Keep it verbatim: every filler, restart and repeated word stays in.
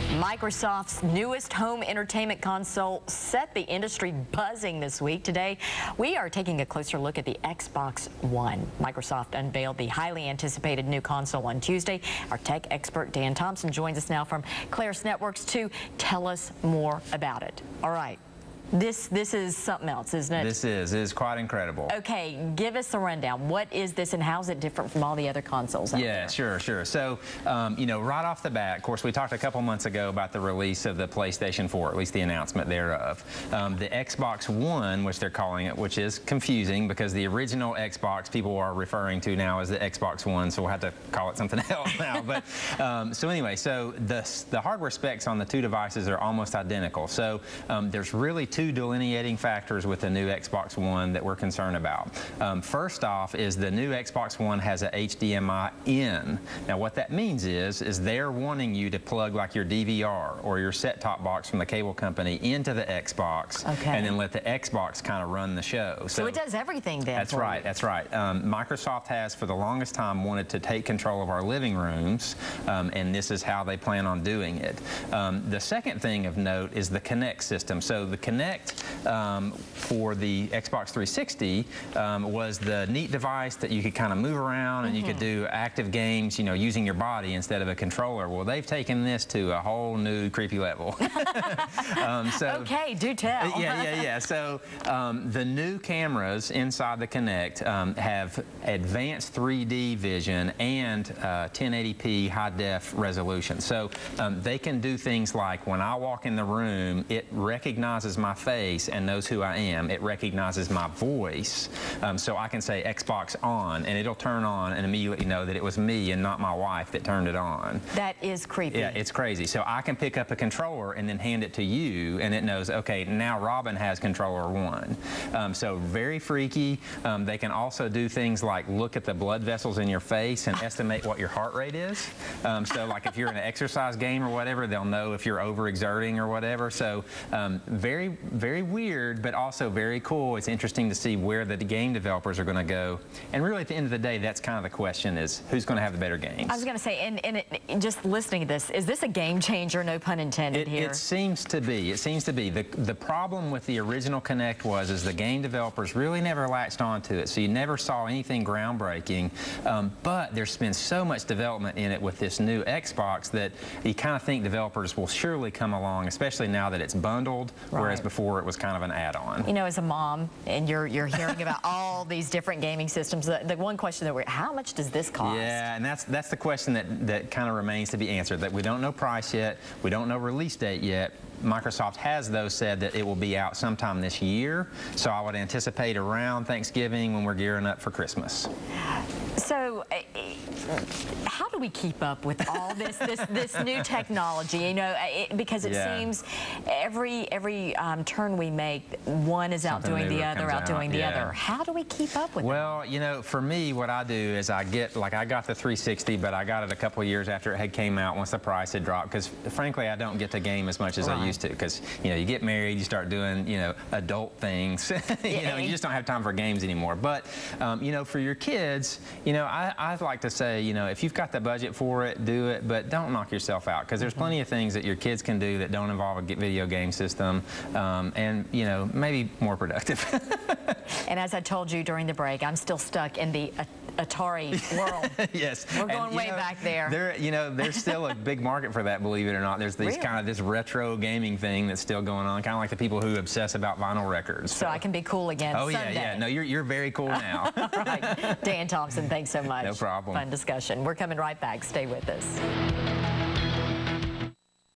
Microsoft's newest home entertainment console set the industry buzzing this week. Today, we are taking a closer look at the Xbox One. Microsoft unveiled the highly anticipated new console on Tuesday. Our tech expert Dan Thompson joins us now from Claris Networks to tell us more about it. All right. This this is something else, isn't it? This is. It is quite incredible. Okay, give us a rundown. What is this and how is it different from all the other consoles out yeah, there? sure, sure. So, um, you know, right off the bat, of course, we talked a couple months ago about the release of the PlayStation four, at least the announcement thereof. Um, the Xbox One, which they're calling it, which is confusing because the original Xbox people are referring to now as the Xbox One, so we'll have to call it something else now. But um, so anyway, so the, the hardware specs on the two devices are almost identical. So um, there's really two Two delineating factors with the new Xbox One that we're concerned about. Um, first off is the new Xbox One has a H D M I in. Now what that means is, is they're wanting you to plug like your D V R or your set-top box from the cable company into the Xbox, okay, and then let the Xbox kind of run the show. So, so it does everything then. That's right, you. that's right. Um, Microsoft has for the longest time wanted to take control of our living rooms, um, and this is how they plan on doing it. Um, the second thing of note is the Kinect system. So the Kinect Um, for the Xbox three sixty um, was the neat device that you could kind of move around and mm-hmm. you could do active games, you know, using your body instead of a controller. Well, they've taken this to a whole new creepy level. um, so, okay, do tell. yeah, yeah, yeah. So um, the new cameras inside the Kinect um, have advanced three D vision and uh, ten eighty p high def resolution. So um, they can do things like when I walk in the room, it recognizes my face and knows who I am. It recognizes my voice, um, so I can say Xbox on, and it'll turn on and immediately know that it was me and not my wife that turned it on. That is creepy. Yeah, it's crazy. So I can pick up a controller and then hand it to you, and it knows, okay, now Robin has controller one. Um, so very freaky. Um, they can also do things like look at the blood vessels in your face and estimate what your heart rate is. Um, so like if you're in an exercise game or whatever, they'll know if you're overexerting or whatever. So um, very Very weird, but also very cool. It's interesting to see where the game developers are going to go. And really, at the end of the day, that's kind of the question: is who's going to have the better games? I was going to say, and, and it, just listening to this, is this a game changer? No pun intended it, here. It seems to be. It seems to be. The the problem with the original Kinect was is the game developers really never latched onto it, so you never saw anything groundbreaking. Um, but there's been so much development in it with this new Xbox that you kind of think developers will surely come along, especially now that it's bundled, right, whereas before it was kind of an add-on. You know, as a mom, and you're you're hearing about all these different gaming systems, the, the one question that we're, how much does this cost? Yeah, and that's that's the question that that kind of remains to be answered. That we don't know price yet, we don't know release date yet. Microsoft has, though, said that it will be out sometime this year, so I would anticipate around Thanksgiving when we're gearing up for Christmas. So, uh, how do we keep up with all this this this new technology? You know, it, because it yeah. seems every every um, turn we make, one is Something outdoing the other, outdoing out. the yeah. other. How do we keep up with? Well, that? you know, for me, what I do is I get like I got the three sixty, but I got it a couple of years after it had came out once the price had dropped. Because frankly, I don't get to game as much as right. I used to. Because you know, you get married, you start doing you know adult things. you yeah. know, you just don't have time for games anymore. But um, you know, for your kids, you know, I I like to say, you know, if you've got the budget for it, do it, but don't knock yourself out because there's mm-hmm. plenty of things that your kids can do that don't involve a video game system, um, and you know, maybe more productive. And as I told you during the break, I'm still stuck in the Atari world. Yes, we're going and, way know, back there. There, you know, there's still a big market for that. Believe it or not, there's these really? kind of this retro gaming thing that's still going on, kind of like the people who obsess about vinyl records. So, so I can be cool again. Oh someday. yeah, yeah. No, you're you're very cool now. All right, Dan Thompson, thanks so much. No problem. Fun discussion. We're coming right back. Stay with us.